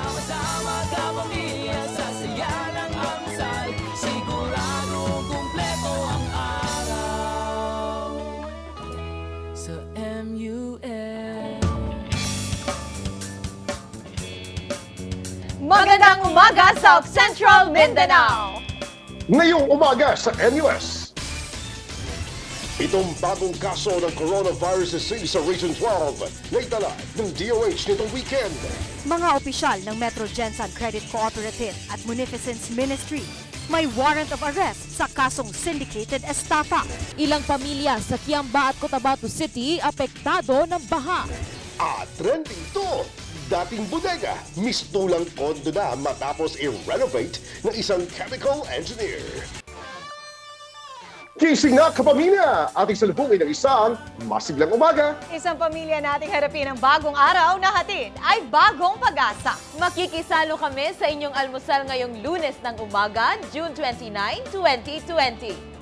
Sama-sama kapamilya sa saya ng almusal, sigurado kumpleto ang araw sa MUN. Magandang umaga, South Central Mindanao! Ngayong umaga sa MUS. Itong bagong kaso ng coronavirus disease sa Region 12 na itala ng DOH nitong weekend. Mga opisyal ng Metro Gensan Credit Cooperative at Munificence Ministry may warrant of arrest sa kasong syndicated estafa. Ilang pamilya sa Kiamba at Cotabato City apektado ng baha. At trending to, dating bodega, mistulang kondo na matapos i-renovate ng isang chemical engineer. Gising na kapamilya! Ating salubungin ng isang masiglang umaga. Isang pamilya nating harapin ang bagong araw na hatid ay bagong pag-asa. Makikisalo kami sa inyong almusal ngayong Lunes ng umaga, June 29, 2020.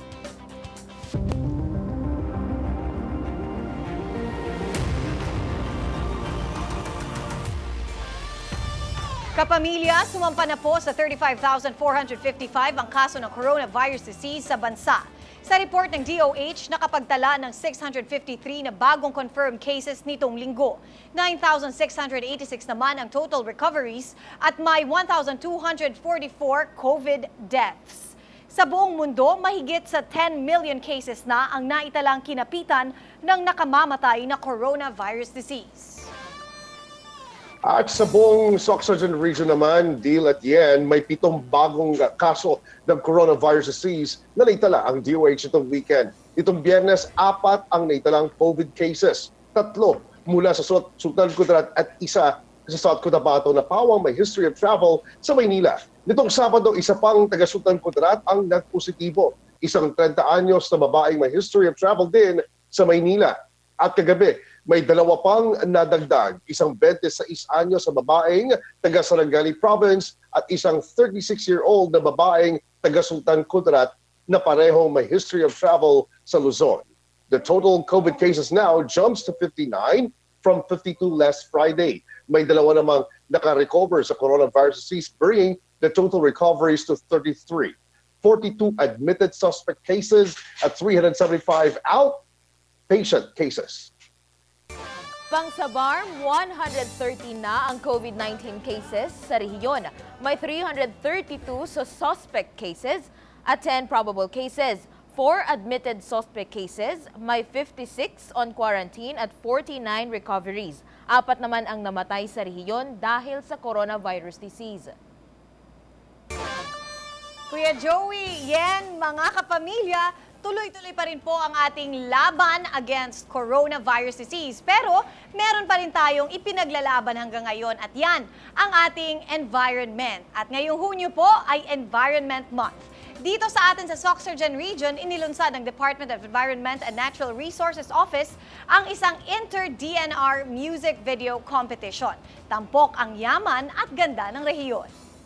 Kapamilya, sumampa na po sa 35,455 ang kaso ng coronavirus disease sa bansa. Sa report ng DOH, nakapagtala ng 653 na bagong confirmed cases nitong linggo. 9,686 naman ang total recoveries at may 1,244 COVID deaths. Sa buong mundo, mahigit sa 10 million cases na ang naitalang kinapitan ng nakamamatay na coronavirus disease. At sa buong Sorsogon region naman, Deal at Yen, may 7 bagong kaso ng coronavirus disease na naitala ang DOH itong weekend. Itong Biyernes, 4 ang naitalang COVID cases. 3 mula sa Sultan Kudarat at 1 sa South Cotabato na pawang may history of travel sa Maynila. Nitong Sabado, 1 pang taga Sultan Kudarat ang nagpositibo. Isang 30 anyos na babaeng may history of travel din sa Maynila. At kagabi, may 2 pang nadagdag, isang 26 anyos na babaeng taga Sarangani Province at isang 36-year-old na babaeng taga Sultan Kudarat na parehong may history of travel sa Luzon. The total COVID cases now jumps to 59 from 52 last Friday. May 2 namang naka-recover sa coronavirus disease, bringing the total recoveries to 33. 42 admitted suspect cases at 375 outpatient cases. Pangsabar, 130 na ang COVID-19 cases sa rehiyon. May 332 sa suspect cases at 10 probable cases. 4 admitted suspect cases, may 56 on quarantine at 49 recoveries. 4 naman ang namatay sa rehiyon dahil sa coronavirus disease. Kuya Joey, Yen, mga kapamilya, tuloy-tuloy pa rin po ang ating laban against coronavirus disease. Pero meron pa rin tayong ipinaglalaban hanggang ngayon at yan ang ating environment. At ngayong Hunyo po ay Environment Month. Dito sa atin sa Sorsogon Region, inilunsad ng Department of Environment and Natural Resources Office ang isang inter-DNR music video competition. Tampok ang yaman at ganda ng rehiyon.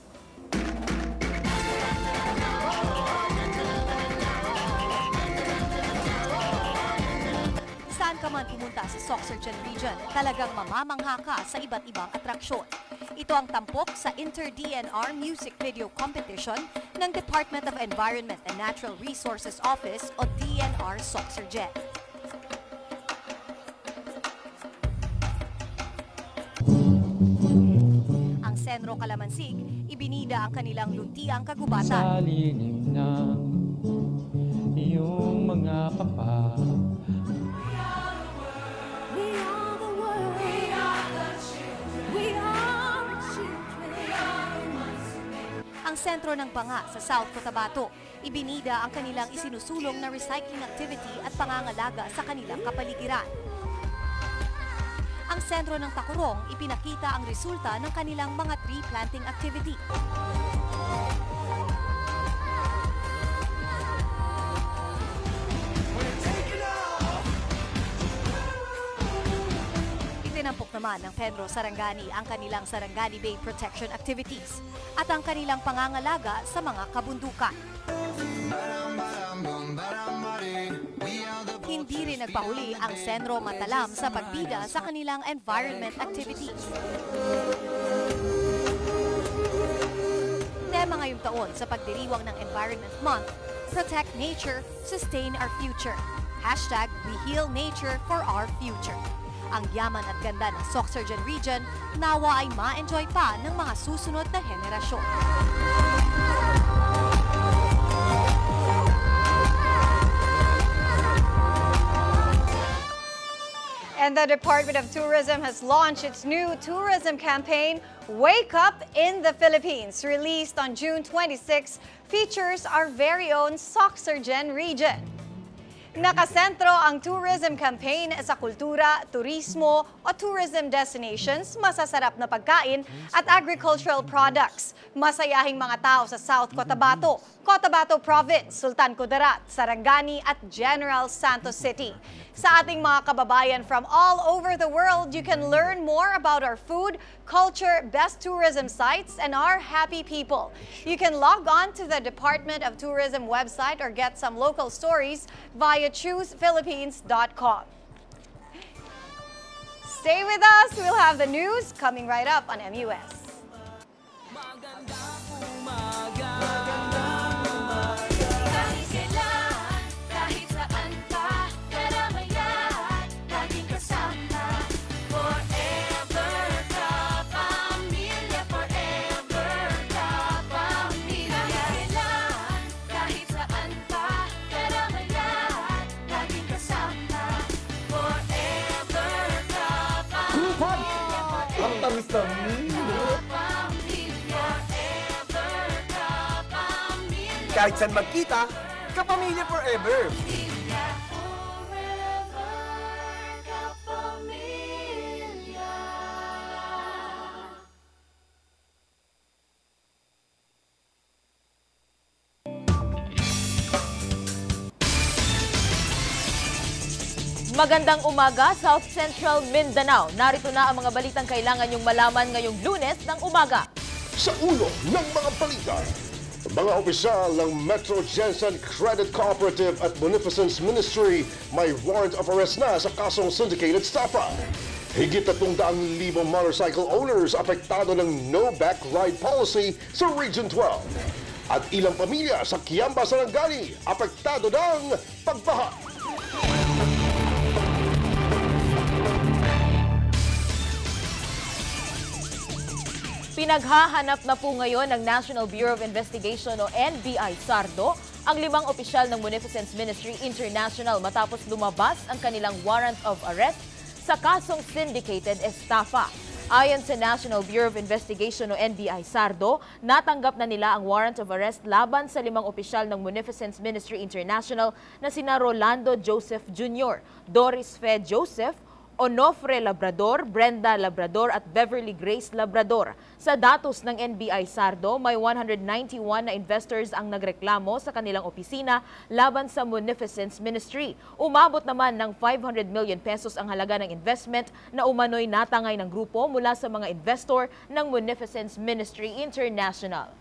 Saan ka man pumunta sa Sorsogon Region, talagang mamamangha ka sa iba't ibang atraksyon. Ito ang tampok sa Inter-DNR Music Video Competition ng Department of Environment and Natural Resources Office o DNR Sorsogon. Ang Senro Calamansig, ibinida ang kanilang luntiang kagubatan. Sa lilim ng iyong mga papa. Ang sentro ng Banga sa South Cotabato, ibinida ang kanilang isinusulong na recycling activity at pangangalaga sa kanilang kapaligiran. Ang sentro ng Tacorong, ipinakita ang resulta ng kanilang mga tree planting activity. Itinampok naman ng Penro Sarangani ang kanilang Sarangani Bay Protection Activities at ang kanilang pangangalaga sa mga kabundukan. Hindi rin nagpahuli ang Senro Matalam sa pagbida sa kanilang environment activities. taon sa pagdiriwang ng Environment Month, Protect Nature, Sustain Our Future. #We Heal Nature for Our Future. Ang yaman at ganda ng Soc-Surgen region nawa ay ma-enjoy pa ng mga susunod na henerasyon. And the Department of Tourism has launched its new tourism campaign, Wake Up in the Philippines, released on June 26, features our very own Soc-Surgen region. Nakasentro ang tourism campaign sa kultura, turismo o tourism destinations, masasarap na pagkain at agricultural products. Masayahing mga tao sa South Cotabato, Cotabato Province, Sultan Kudarat, Sarangani at General Santos City. Sa ating mga kababayan from all over the world, you can learn more about our food, culture, best tourism sites, and our happy people. You can log on to the Department of Tourism website or get some local stories via choosephilippines.com. Stay with us. We'll have the news coming right up on MUS. Kahit kailan, kahit saan pa, karamayan, laging kasama. Forever ka pamilya, forever ka pamilya. Kahit kailan, kahit saan pa, karamayan, laging kasama. Forever ka pamilya, Ang tamis-tamis. Kahit saan magkita, kapamilya forever. Magandang umaga, South Central Mindanao. Narito na ang mga balitang kailangan niyong malaman ngayong Lunes ng umaga. Sa ulo ng mga balita, mga opisyal ng Metro Jensen Credit Cooperative at Munificence Ministry may warrant of arrest na sa kasong syndicated estafa. Higit 300,000 motorcycle owners apektado ng no back ride policy sa Region 12. At ilang pamilya sa Kiamba, Sarangani apektado ng pagbaha. Pinaghahanap na po ngayon ng National Bureau of Investigation o NBI SARDO ang 5 opisyal ng Munificence Ministry International matapos lumabas ang kanilang warrant of arrest sa kasong syndicated estafa. Ayon sa National Bureau of Investigation o NBI SARDO, natanggap na nila ang warrant of arrest laban sa 5 opisyal ng Munificence Ministry International na sina Rolando Joseph Jr., Doris Fe Joseph, Onofre Labrador, Brenda Labrador at Beverly Grace Labrador. Sa datos ng NBI SARDO, may 191 na investors ang nagreklamo sa kanilang opisina laban sa Munificence Ministry. Umabot naman ng 500 million pesos ang halaga ng investment na umano'y natangay ng grupo mula sa mga investor ng Munificence Ministry International.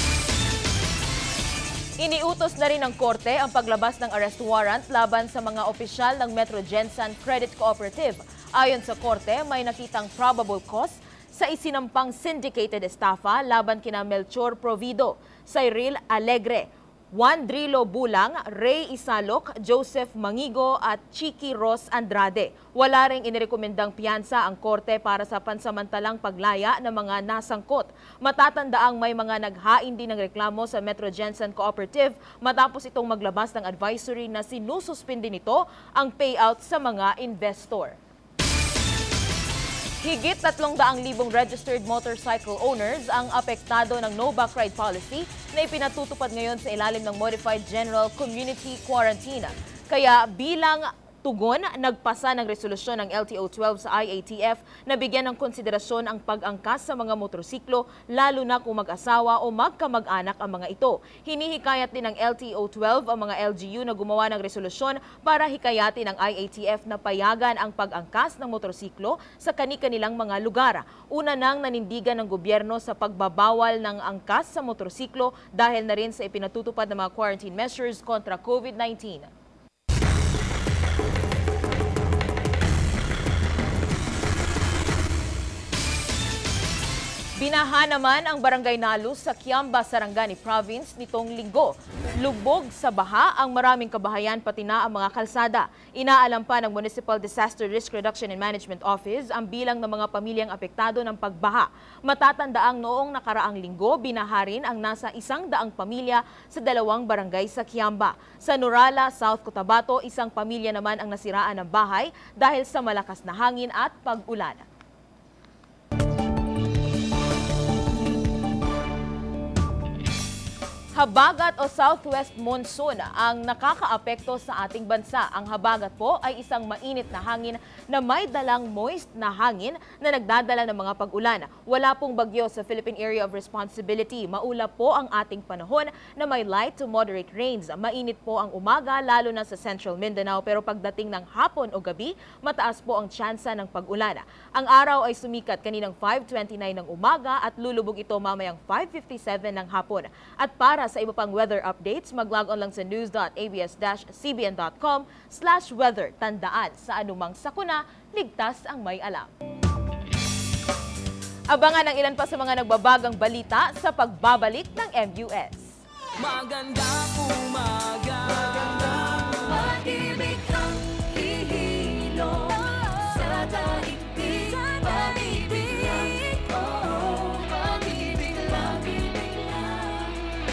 Iniutos na rin ng korte ang paglabas ng arrest warrant laban sa mga opisyal ng Metro Jensen Credit Cooperative. Ayon sa korte, may nakitang probable cause sa isinampang syndicated estafa laban kina Melchor Provido, Cyril Alegre, Juan Drilo Bulang, Ray Isalok, Joseph Mangigo at Chiqui Ros Andrade. Wala ring inirekomendang piyansa ang korte para sa pansamantalang paglaya ng mga nasangkot. Matatandaang may mga naghain din ng reklamo sa Metro Jensen Cooperative matapos itong maglabas ng advisory na sinususpindi nito ang payout sa mga investor. Higit 300,000 registered motorcycle owners ang apektado ng no back ride policy na ipinatutupad ngayon sa ilalim ng Modified General Community Quarantine. Kaya bilang tugon, nagpasa ng resolusyon ng LTO-12 sa IATF na bigyan ng konsiderasyon ang pag-angkas sa mga motorsiklo, lalo na kung mag-asawa o magkamag-anak ang mga ito. Hinihikayat din ng LTO-12 ang mga LGU na gumawa ng resolusyon para hikayatin ang IATF na payagan ang pag-angkas ng motorsiklo sa kani-kanilang mga lugar. Una nang nanindigan ng gobyerno sa pagbabawal ng angkas sa motorsiklo dahil na rin sa ipinatutupad ng mga quarantine measures kontra COVID-19. Binaha naman ang Barangay Nalus sa Kiamba, Sarangani Province nitong linggo. Lubog sa baha ang maraming kabahayan pati na ang mga kalsada. Inaalam pa ng Municipal Disaster Risk Reduction and Management Office ang bilang ng mga pamilyang apektado ng pagbaha. Matatandaang noong nakaraang linggo, binaha rin ang nasa 100 pamilya sa 2 barangay sa Kiamba. Sa Nurala, South Cotabato, isang pamilya naman ang nasiraan ng bahay dahil sa malakas na hangin at pag-ulan. Habagat o southwest monsoon ang nakakaapekto sa ating bansa. Ang habagat po ay isang mainit na hangin na may dalang moist na hangin na nagdadala ng mga pag-ulan. Wala pong bagyo sa Philippine Area of Responsibility. Maulap po ang ating panahon na may light to moderate rains. Mainit po ang umaga lalo na sa Central Mindanao pero pagdating ng hapon o gabi, mataas po ang tsansa ng pag-ulan. Ang araw ay sumikat kaninang 5:29 ng umaga at lulubog ito mamayang 5:57 ng hapon. At para sa iba pang weather updates, mag-log on lang sa news.abs-cbn.com/weather. Tandaan, sa anumang sakuna, ligtas ang may alam. Abangan ang ilan pa sa mga nagbabagang balita sa pagbabalik ng MUS. Magandang umaga. Pag-ibig ang hihilo sa daigdig. Pag-ibig, oh, pag-ibig lang, ibig lang.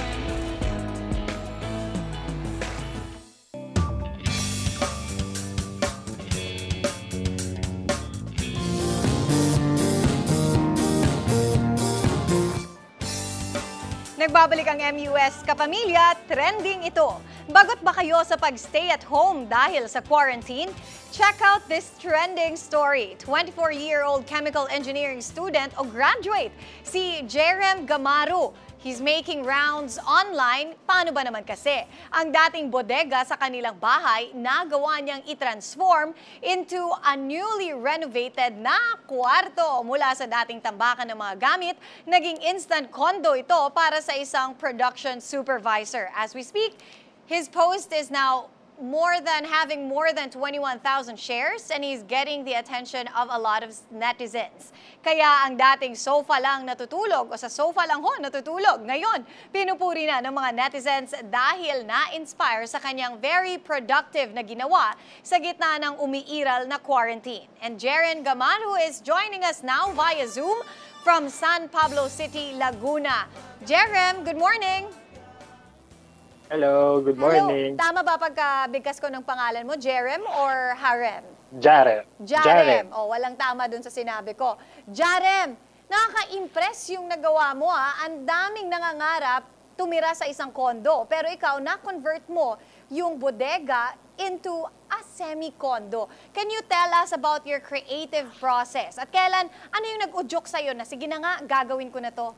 Nagbabalik ang MUS Kapamilya, trending ito. Bagot ba kayo sa pag-stay at home dahil sa quarantine? Check out this trending story. 24-year-old chemical engineering student o graduate, si Jerem Gamaru. He's making rounds online. Paano ba naman kasi? Ang dating bodega sa kanilang bahay, nagawa niyang i-transform into a newly renovated na kwarto. Mula sa dating tambakan ng mga gamit, naging instant condo ito para sa isang production supervisor. As we speak, his post is now having more than 21,000 shares and he's getting the attention of a lot of netizens. Kaya ang dating sofa lang natutulog o sa sofa lang natutulog, ngayon pinupuri na ng mga netizens dahil na-inspire sa kanyang very productive na ginawa sa gitna ng umiiral na quarantine. And Jeren Gamaru is joining us now via Zoom from San Pablo City, Laguna. Jerem, good morning! Hello, good morning. Hello. Tama ba pagkabigkas ko ng pangalan mo? Jerem or Harem? Jarem. Jarem. O, walang tama dun sa sinabi ko. Jarem, nakaka-impress yung nagawa mo ha. Ang daming nangangarap tumira sa isang kondo. Pero ikaw, na-convert mo yung bodega into a semi-condo. Can you tell us about your creative process? At kailan, ano yung nag-udyok sa'yo na, sige na nga, gagawin ko na to?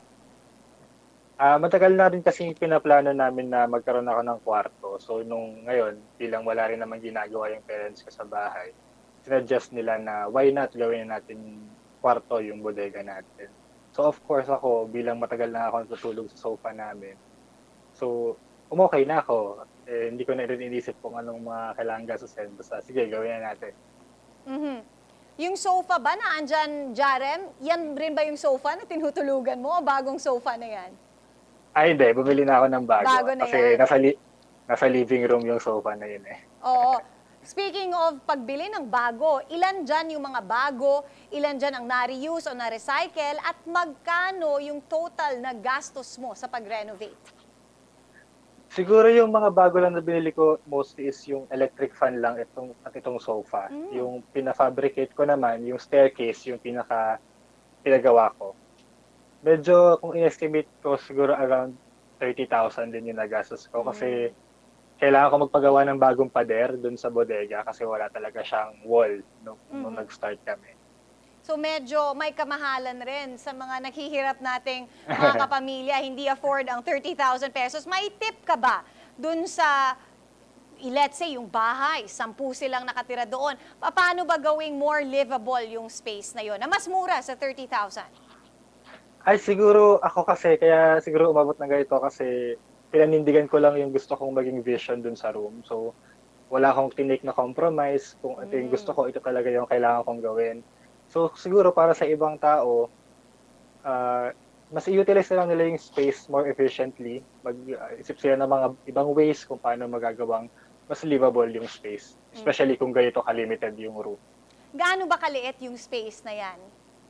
Matagal na rin kasi pinaplano namin na magkaroon ako ng kwarto. So nung ngayon, bilang wala rin naman ginagawa yung parents ko sa bahay, sinadjust nila na why not gawin natin kwarto yung bodega natin. So of course ako, bilang matagal na ako natutulog sa sofa namin, so umokay na ako. Hindi ko na rin inisip kung anong mga kailangan gastusin. Basta sige, gawin na natin. Mhm. Yung sofa ba na andyan, Jarem, yan rin ba yung sofa na tinutulugan mo o bagong sofa na yan? Ay hindi, bumili na ako ng bago. Bago na kasi yan. nasa living room yung sofa na yun eh. Oo. Speaking of pagbili ng bago, ilan dyan yung mga bago, ilan dyan ang na-reuse o na-recycle, at magkano yung total na gastos mo sa pag-renovate? Siguro yung mga bago lang na binili ko mostly is yung electric fan lang itong sofa. Yung pina-fabricate ko naman, yung staircase, yung pinagawa ko. Medyo, kung i-estimate ko, siguro around 30,000 din yung nagastos ko kasi kailangan ko magpagawa ng bagong pader dun sa bodega kasi wala talaga siyang wall nung nag-start kami. So medyo may kamahalan rin sa mga naghihirap nating mga kapamilya, hindi afford ang 30,000 pesos. May tip ka ba dun sa, let's say, yung bahay, 10 silang nakatira doon? Paano ba gawing more livable yung space na yon na mas mura sa 30,000? Ay, siguro ako kasi, kaya siguro umabot na ganito kasi pinanindigan ko lang yung gusto kong maging vision dun sa room. So, wala akong tinake na compromise. Kung ito yung gusto ko, ito talaga yung kailangan kong gawin. So, siguro para sa ibang tao, mas i-utilize na lang nila yung space more efficiently. Mag-isip sila ng mga ibang ways kung paano magagawang mas livable yung space. Especially kung ganito ka-limited yung room. Gaano ba kaliit yung space na yan?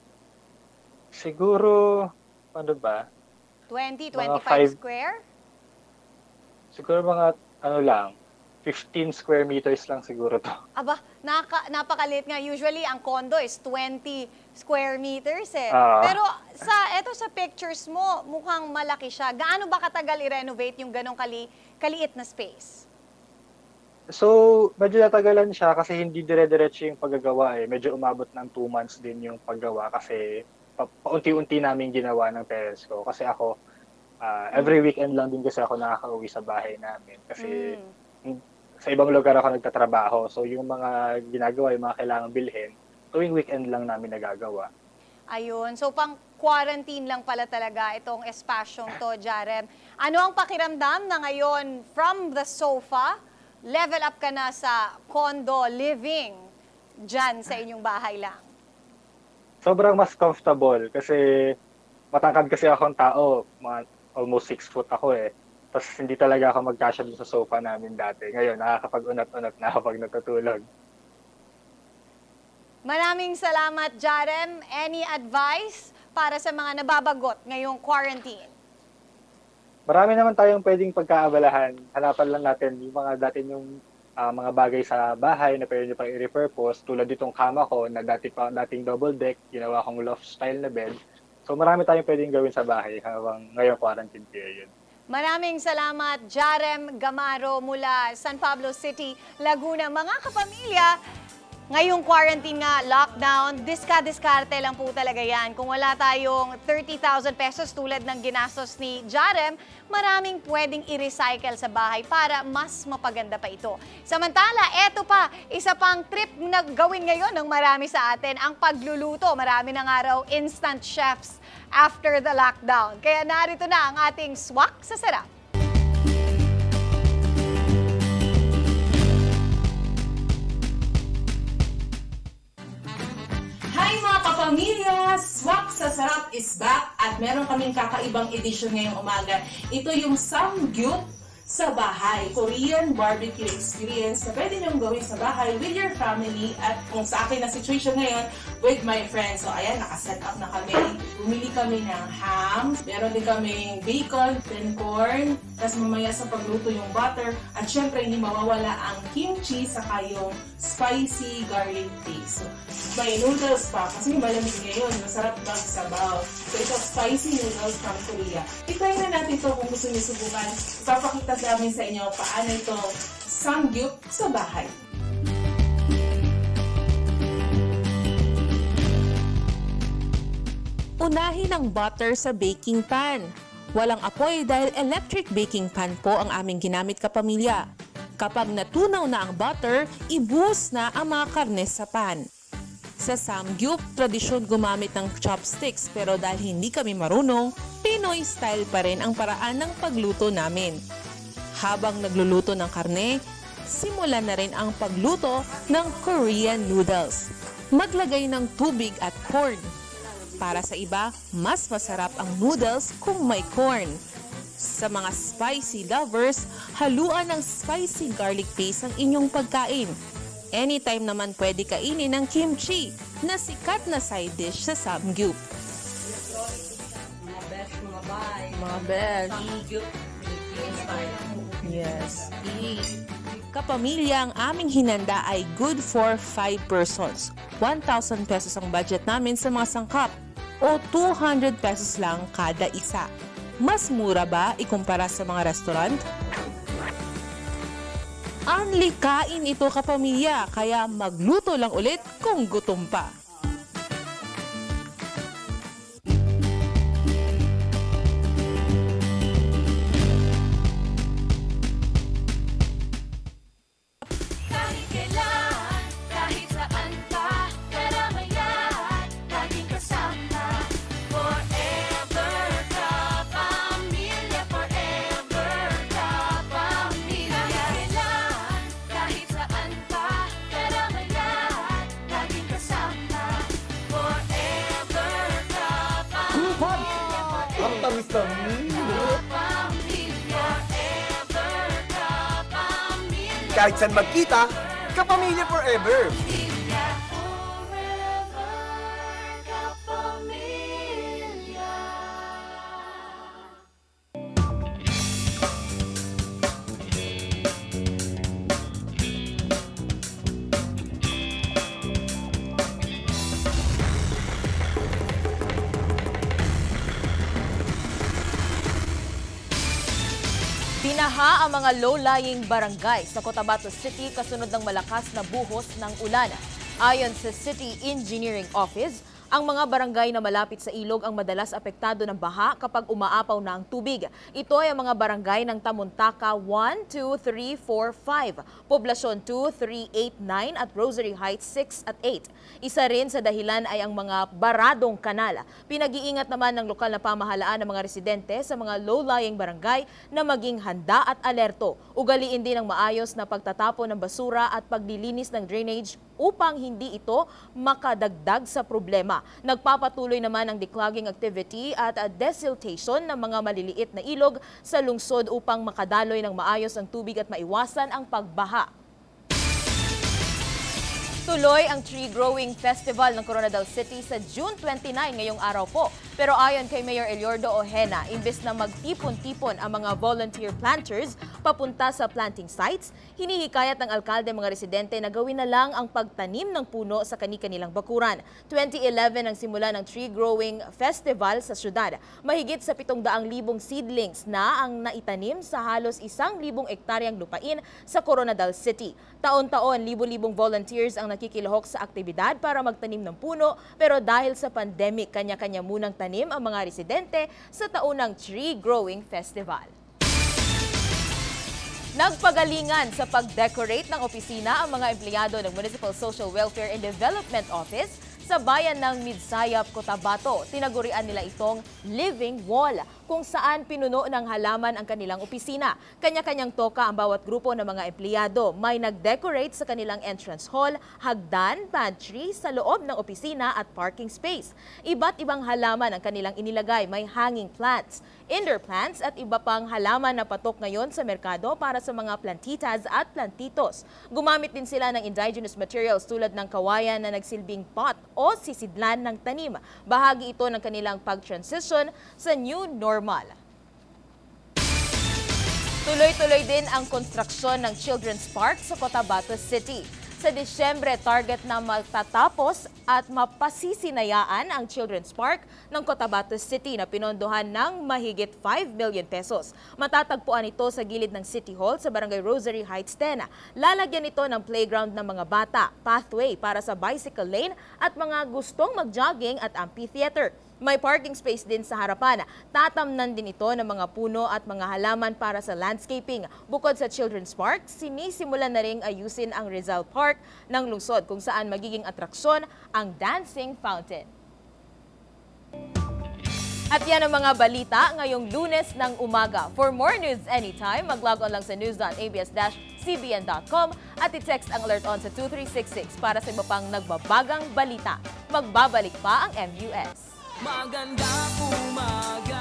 Siguro, ano ba? 20, Mga 25 square? Siguro mga, 15 square meters lang siguro to. Aba, napakaliit nga. Usually, ang condo is 20 square meters eh. Pero eto sa pictures mo, mukhang malaki siya. Gaano ba katagal i-renovate yung ganong kaliit na space? So, medyo natagalan siya kasi hindi dire-diretso yung paggagawa eh. Medyo umabot ng 2 months din yung paggawa kasi paunti-unti namin ginawa ng parents ko. Kasi ako, every weekend lang din kasi ako nakaka-uwi sa bahay namin. Kasi sa ibang lugar ako nagtatrabaho. So, yung mga ginagawa, yung mga kailangang bilhin, tuwing weekend lang namin nagagawa. Ayun. So, pang-quarantine lang pala talaga itong espasyong to, Jarem. Ano ang pakiramdam na ngayon, from the sofa, level up ka na sa condo living dyan sa inyong bahay lang? Sobrang mas comfortable kasi matangkad kasi akong tao. Almost 6 foot ako eh. Tapos hindi talaga ako magkasya dun sa sofa namin dati. Ngayon, nakakapag-unat-unat na kapag natutulog. Maraming salamat, Jarem. Any advice para sa mga nababagot ngayong quarantine? Marami naman tayong pwedeng pagkaabalahan. Hanapan lang natin yung mga mga bagay sa bahay na pwede nyo pang i-repurpose. Tulad ditong kama ko na dating double deck, ginawa kong loft style na bed. So marami tayong pwedeng gawin sa bahay habang ngayong quarantine period. Maraming salamat, Jarem Gamaro mula San Pablo City, Laguna. Mga kapamilya, ngayong quarantine nga, lockdown, diskarte lang po talaga yan. Kung wala tayong 30,000 pesos tulad ng ginastos ni Jarem, maraming pwedeng i-recycle sa bahay para mas mapaganda pa ito. Samantala, eto pa, isa pang trip na gawin ngayon ng marami sa atin, ang pagluluto. Marami na nga raw instant chefs after the lockdown. Kaya narito na ang ating swak sa sarap. Hi mga kapamilya! Swak sa Sarap is back at meron kaming kakaibang edisyon ngayong umaga. Ito yung Samgyup sa bahay. Korean barbecue experience na pwede niyong gawin sa bahay with your family at kung sa akin na situation ngayon, with my friends. So ayan, nakaset up na kami. Bumili kami ng ham, meron din kaming bacon, then corn, tapos mamaya sa pagluto yung butter, at syempre hindi mawawala ang kimchi saka yung spicy garlic paste. So, may noodles pa kasi malamig ngayon, masarap magsabaw. So ito, spicy noodles from Korea. I-try na natin ito kung gusto niyo subukan. Ipapakita namin sa inyo paano ito samgyup sa bahay. Unahin ang butter sa baking pan. Walang apoy dahil electric baking pan po ang aming ginamit kapamilya. Kapag natunaw na ang butter, ibuhos na ang mga karne sa pan. Sa samgyup, tradisyon gumamit ng chopsticks pero dahil hindi kami marunong, Pinoy style pa rin ang paraan ng pagluto namin. Habang nagluluto ng karne, simulan na rin ang pagluto ng Korean noodles. Maglagay ng tubig at corn. Para sa iba, mas masarap ang noodles kung may corn. Sa mga spicy lovers, haluan ng spicy garlic paste ang inyong pagkain. Anytime naman pwede kainin ng kimchi na sikat na side dish sa samgyup. Mga best. Yes. Kapamilya, ang aming hinanda ay good for 5 persons. 1,000 pesos ang budget namin sa mga sangkap o 200 pesos lang kada isa. Mas mura ba ikumpara sa mga restaurant? Only kain ito kapamilya, kaya magluto lang ulit kung gutom pa. Kahit kailan, kahit saan pa, karamayan, laging kasama. Forever kapamilya, forever kapamilya. Kahit kailan, kahit saan pa, karamayan, laging kasama. Ang tamis-tamis. Kapamilya, ever kapamilya. Kahit saan magkita, kapamilya forever. Pamilya, forever kapamilya. Binaha ang mga low-lying barangay sa Cotabato City kasunod ng malakas na buhos ng ulan. Ayon sa City Engineering Office, ang mga barangay na malapit sa ilog ang madalas apektado ng baha kapag umaapaw na ang tubig. Ito ay ang mga barangay ng Tamuntaka 1, 2, 3, 4, 5, Poblasyon 2, 3, 8, 9 at Rosary Heights 6 at 8. Isa rin sa dahilan ay ang mga baradong kanal. Pinag-iingat naman ng lokal na pamahalaan ng mga residente sa mga low-lying barangay na maging handa at alerto. Ugaliin din ang maayos na pagtatapon ng basura at paglilinis ng drainage upang hindi ito makadagdag sa problema. Nagpapatuloy naman ang declogging activity at desiltation ng mga maliliit na ilog sa lungsod upang makadaloy ng maayos ang tubig at maiwasan ang pagbaha. Tuloy ang Tree Growing Festival ng Coronadal City sa June 29 ngayong araw po. Pero ayon kay Mayor Eliordo Ojena, imbes na magtipon-tipon ang mga volunteer planters papunta sa planting sites, hinihikayat ng alkalde mga residente na gawin na lang ang pagtanim ng puno sa kani-kanilang bakuran. 2011 ang simula ng Tree Growing Festival sa syudad. Mahigit sa 700,000 seedlings na ang naitanim sa halos 1,000 ektaryang lupain sa Coronadal City. Taon-taon, libo-libong volunteers ang nakikilahok sa aktibidad para magtanim ng puno, pero dahil sa pandemic, kanya-kanya munang tanim ang mga residente sa taunang Tree Growing Festival. Nagpagalingan sa pag-decorate ng opisina ang mga empleyado ng Municipal Social Welfare and Development Office sa bayan ng Midsayap, Cotabato. Tinagurian nila itong Living Wall, kung saan pinuno ng halaman ang kanilang opisina. Kanya-kanyang toka ang bawat grupo ng mga empleyado. May nag-decorate sa kanilang entrance hall, hagdan, pantry, sa loob ng opisina at parking space. Iba't ibang halaman ang kanilang inilagay. May hanging plants, indoor plants at iba pang halaman na patok ngayon sa merkado para sa mga plantitas at plantitos. Gumamit din sila ng indigenous materials tulad ng kawayan na nagsilbing pot o sisidlan ng tanim. Bahagi ito ng kanilang pag-transition sa new normal. Tuloy-tuloy din ang konstruksyon ng Children's Park sa Cotabato City. Sa Disyembre, target na matatapos at mapasisinayaan ang Children's Park ng Cotabato City na pinondohan ng mahigit 5 million pesos. Matatagpuan ito sa gilid ng City Hall sa Barangay Rosary Heights 10. Lalagyan ito ng playground ng mga bata, pathway para sa bicycle lane at mga gustong mag-jogging at amphitheater. May parking space din sa harapan. Tatamnan din ito ng mga puno at mga halaman para sa landscaping. Bukod sa Children's Park, sinisimulan na ring ayusin ang Rizal Park ng lungsod kung saan magiging atraksyon ang Dancing Fountain. At yan ang mga balita ngayong Lunes ng umaga. For more news anytime, mag-log on lang sa news.abs-cbn.com at i-text ang alert on sa 2366 para sa iba pang nagbabagang balita. Magbabalik pa ang MUS. Magandang umaga.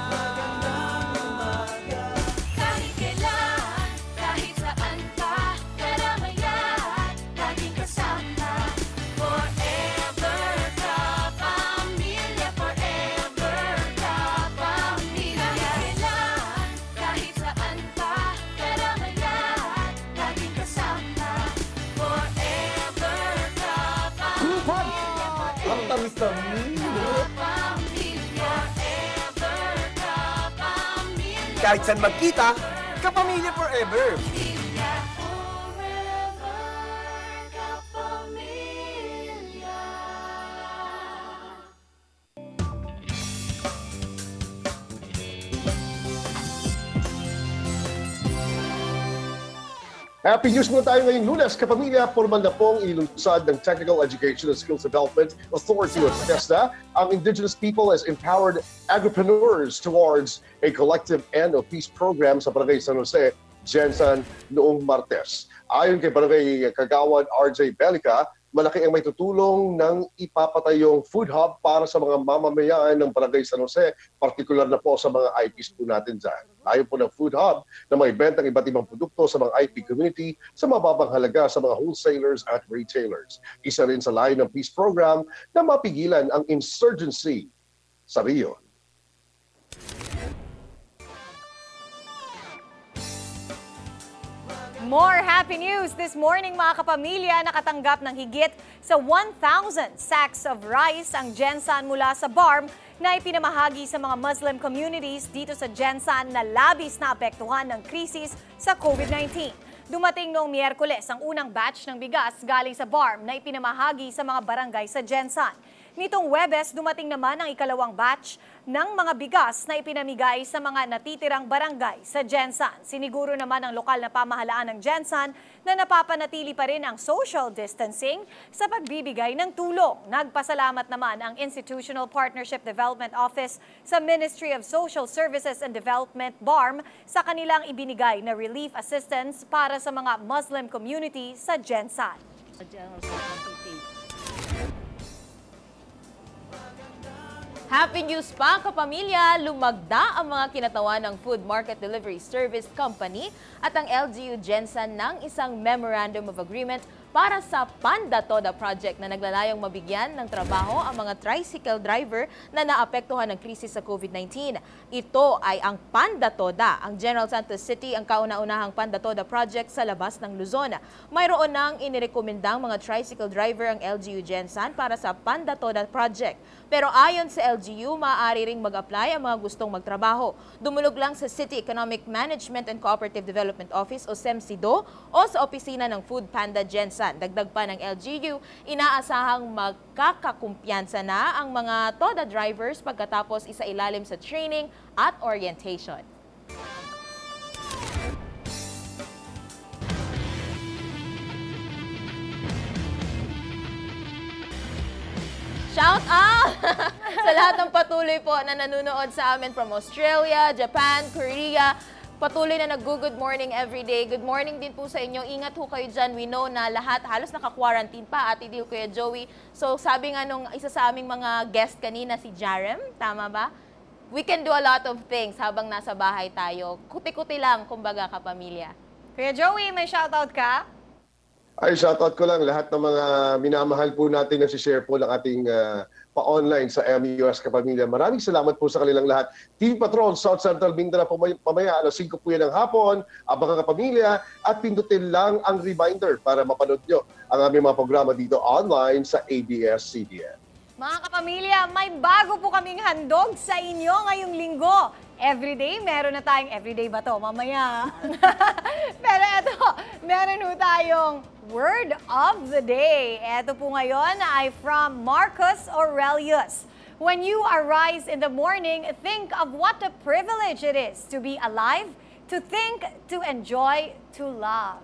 Kahit kailan, kahit saan ka, karamayan, laging kasama. Forever kapamilya, forever kapamilya. Kahit kailan, kahit saan ka, karamayan, laging kasama. Forever kapamilya, Ang tamis-tamis. Kahit saan magkita, kapamilya forever. Kapamilya, forever kapamilya. Happy News muna tayo ngayong Lunes. Kapamilya, formal na pong inilunsad ng Technical Education and Skills Development Authority o TESDA ang Indigenous people as empowered agripreneurs towards a collective end of peace program sa Barangay San Jose, Jensan noong Martes. Ayon kay Barangay Kagawad RJ Belica, malaki ang may tutulong ng ipapatayong food hub para sa mga mamamayan ng Barangay San Jose, partikular na po sa mga IPs po natin dyan. Tayo po ng food hub na may bentang iba't ibang produkto sa mga IP community sa mababang halaga sa mga wholesalers at retailers. Isa rin sa layo ng peace program na mapigilan ang insurgency sa Rio. More happy news this morning mga kapamilya. Nakatanggap ng higit sa 1,000 sacks of rice ang Gensan mula sa BARM na ipinamahagi sa mga Muslim communities dito sa Gensan na labis na apektuhan ng krisis sa COVID-19. Dumating noong Miyerkules ang unang batch ng bigas galing sa BARM na ipinamahagi sa mga barangay sa Gensan. Nitong Huwebes, dumating naman ang ikalawang batch ng mga bigas na ipinamigay sa mga natitirang barangay sa Gensan. Siniguro naman ng lokal na pamahalaan ng Gensan na napapanatili pa rin ang social distancing sa pagbibigay ng tulong. Nagpasalamat naman ang Institutional Partnership Development Office sa Ministry of Social Services and Development, BARM, sa kanilang ibinigay na relief assistance para sa mga Muslim community sa Gensan. Happy news pa, kapamilya! Lumagda ang mga kinatawan ng Food Market Delivery Service Company at ang LGU Gensan ng isang Memorandum of Agreement para sa Panda Toda Project na naglalayong mabigyan ng trabaho ang mga tricycle driver na naapektuhan ng krisis sa COVID-19. Ito ay ang Panda Toda. Ang General Santos City ang kauna-unahang Panda Toda Project sa labas ng Luzon. Mayroon nang inirekomendang mga tricycle driver ang LGU Gensan para sa Panda Toda Project. Pero ayon sa LGU, maaari ring mag-apply ang mga gustong magtrabaho. Dumulog lang sa City Economic Management and Cooperative Development Office o SEMCIDO o sa opisina ng Food Panda Gensan. Dagdag pa ng LGU, inaasahang magkakakumpiyansa na ang mga TODA drivers pagkatapos isailalim sa training at orientation. Shout out sa lahat ng patuloy po na nanonood sa amin from Australia, Japan, Korea. Patuloy na nag-good morning everyday. Good morning din po sa inyo. Ingat ho kayo dyan. We know na lahat halos naka-quarantine pa, Ate Dil, Kuya Joey. So sabi nga nung isa sa aming mga guest kanina, si Jarem, tama ba? We can do a lot of things habang nasa bahay tayo. Kuti-kuti lang, kumbaga, kapamilya. Kuya Joey, may shoutout ka? Ay, shoutout ko lang lahat ng mga minamahal po natin na si-share po ng ating pa-online sa MUS Kapamilya. Maraming salamat po sa kanilang lahat. TV Patrol, South Central Mindanao, pamaya, alas 5 po yan ng hapon, abang kapamilya, at pindutin lang ang reminder para mapanood nyo ang aming mga programa dito online sa ABS-CBN. Mga kapamilya, may bago po kaming handog sa inyo ngayong linggo. Everyday, meron na tayong everyday ba to? Mamaya. Pero eto, meron po tayong Word of the Day. Eto po ngayon ay from Marcus Aurelius. When you arise in the morning, think of what a privilege it is to be alive, to think, to enjoy, to love.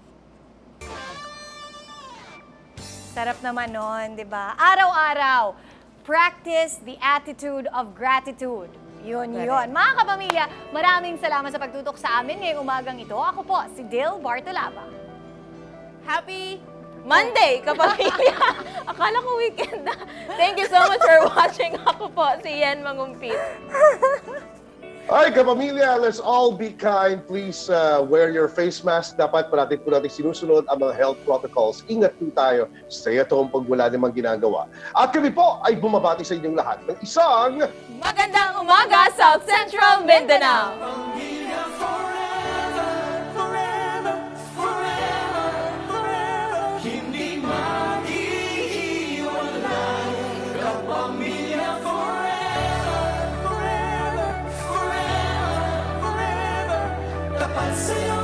Sarap naman nun, di ba? Araw-araw, practice the attitude of gratitude. Yun. Mga kapamilya, maraming salamat sa pagtutok sa amin ngayong umagang ito. Ako po, si Dil Bartolaba. Happy Monday, kapamilya! Akala ko weekend na. Thank you so much for watching. Ako po, si Yen Mangumpit. Ay, kapamilya, let's all be kind. Please wear your face mask. Dapat parating po natin sinusunod ang mga health protocols. Ingat po tayo. Stay at home pag wala namang ginagawa. At kami po ay bumabati sa inyong lahat ng isang Magandang umaga, South Central Mindanao! Hindi maghihiwalay, kapamilya forever, forever, forever, tapat sa'yo.